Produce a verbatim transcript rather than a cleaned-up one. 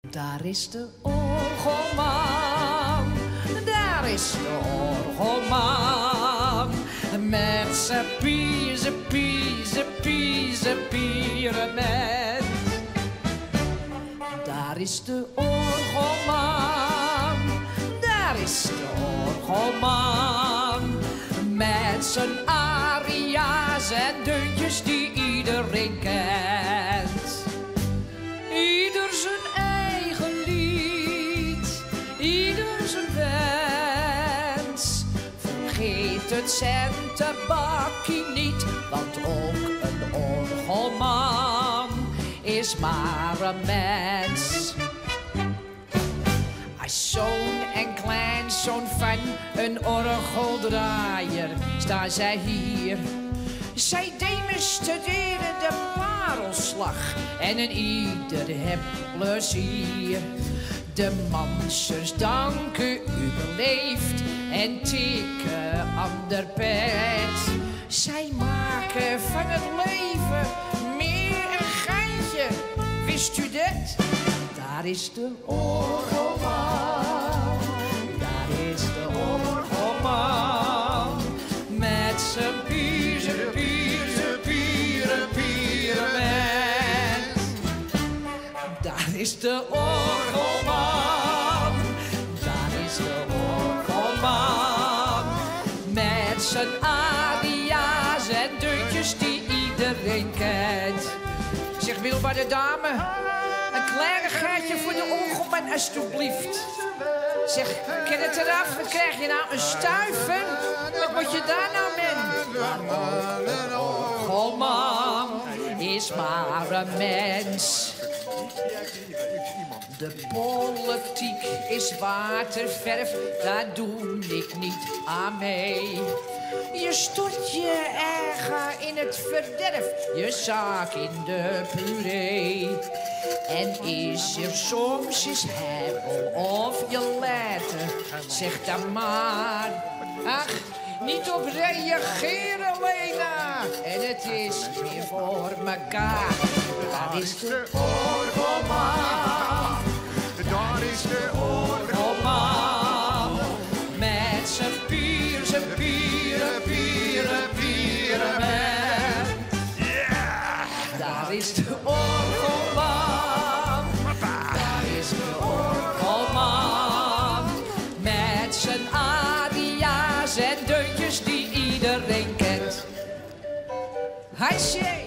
Daar is de orgelman, daar is de orgelman. Met zijn piezen, piezen, piezen, pyramid. Daar is de orgelman, daar is de orgelman. Met zijn aria's en deuntjes die iedereen kent. Ieder zijn eigen lied, ieder zijn wens. Vergeet het centenbakkie niet, want ook een orgelman is maar een mens. Zoon en kleinzoon van een orgeldraaier staan zij hier. Zij demonstreren de parelslag en een ieder heeft plezier. De mansers danken u beleefd en tikken aan de pet. Zij maken van het leven meer een geintje, wist u dat? Daar is de orgelman, daar is de orgelman. Met zijn pieren, pieren, pieren, pyramid. Daar is de orgelman, daar is de orgelman. Met zijn aria's en deuntjes die iedereen kent. Zeg, wilbare dame, een kleinigheidje voor de orgelman, alsjeblieft. Zeg, ken het eraf? Wat krijg je nou? Een stuiver? Wat moet je daar nou mee? Een orgelman is maar een mens. De politiek is waterverf, daar doe ik niet aan mee. Je stort je eigen in het verderf, je zaak in de puree. En is er soms eens hebel of je letter, zeg dan maar. Ach, niet op reageren, Lena. En het is weer voor mekaar. Daar is de orgelman, daar is de orgelman. Met zijn pier, zijn pieren, pieren, pyramid. Yeah! Daar is de orgelman, daar is de orgelman. Met zijn aria's en deuntjes die iedereen kent. Hij zegt